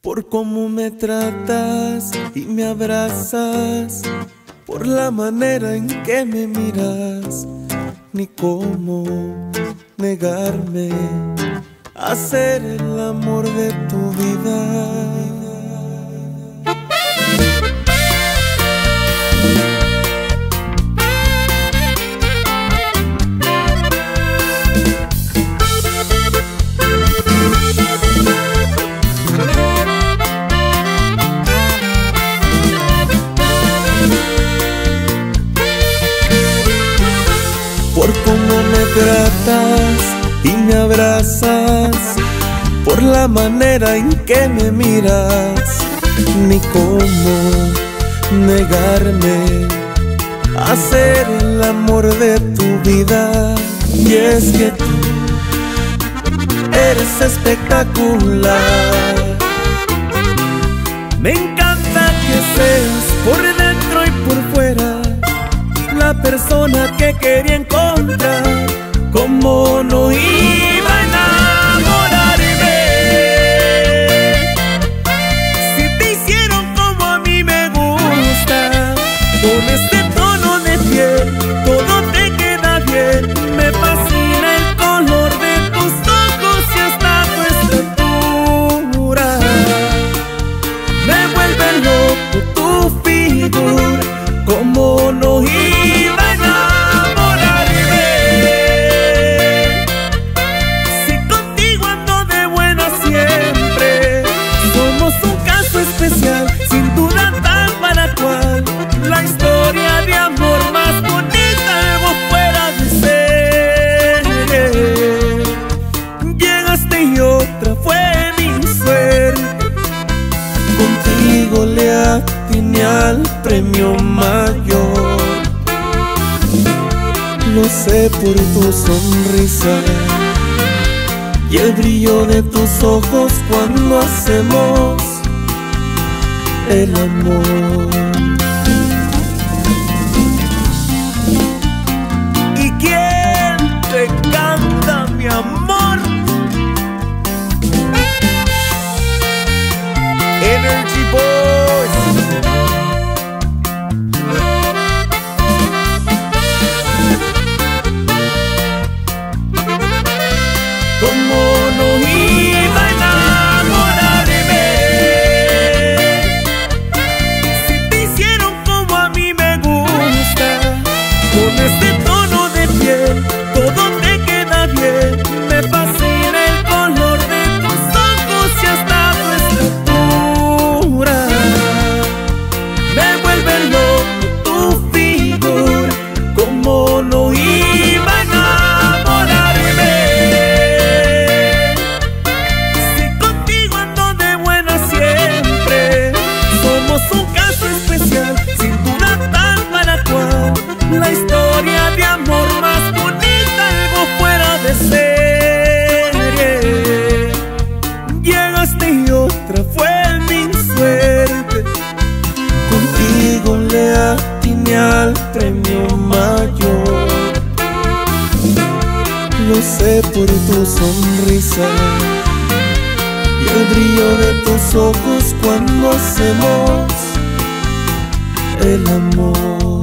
por cómo me tratas y me abrazas, por la manera en que me miras, ni cómo negarme a ser el amor de tu vida. Por cómo me tratas y me abrazas, por la manera en que me miras, ni cómo negarme a ser el amor de tu vida. Y es que tú eres espectacular. Me encanta que seas por dentro y por fuera la persona que quería encontrar. ¿Cómo no iba a enamorarme? Si te hicieron como a mí me gusta, con este tono de piel todo te queda bien. Me fascina el color de tus ojos y hasta tu estatura. Me vuelve loco tu figura. ¿Cómo no iba a enamorarme? Si contigo ando de buena siempre. Somos un caso especial, sin duda tal para cual. La historia de amor más bonita, algo fuera de serie. Llegaste y otra fue mi suerte. Contigo le atiné al premio mayor. Lo sé por tu sonrisa y el brillo de tus ojos cuando hacemos el amor. ¿Y quién te canta, mi amor? Energy Boys. ¿Cómo no iba a enamorarme? Si te hicieron como a mí me gusta, con este tono de piel todo te queda bien. Me fascina el color de tus ojos y hasta tu estatura. Me vuelve loco tu figura. ¿Cómo no iba a enamorarme? Si contigo ando de buena siempre. Somos un caso especial, sin duda tal para cual. La historia de amor más bonita, algo fuera de serie. Llegaste y otra fue mi suerte. Contigo le atiné al premio mayor. Lo sé por tu sonrisa y el brillo de tus ojos cuando hacemos el amor.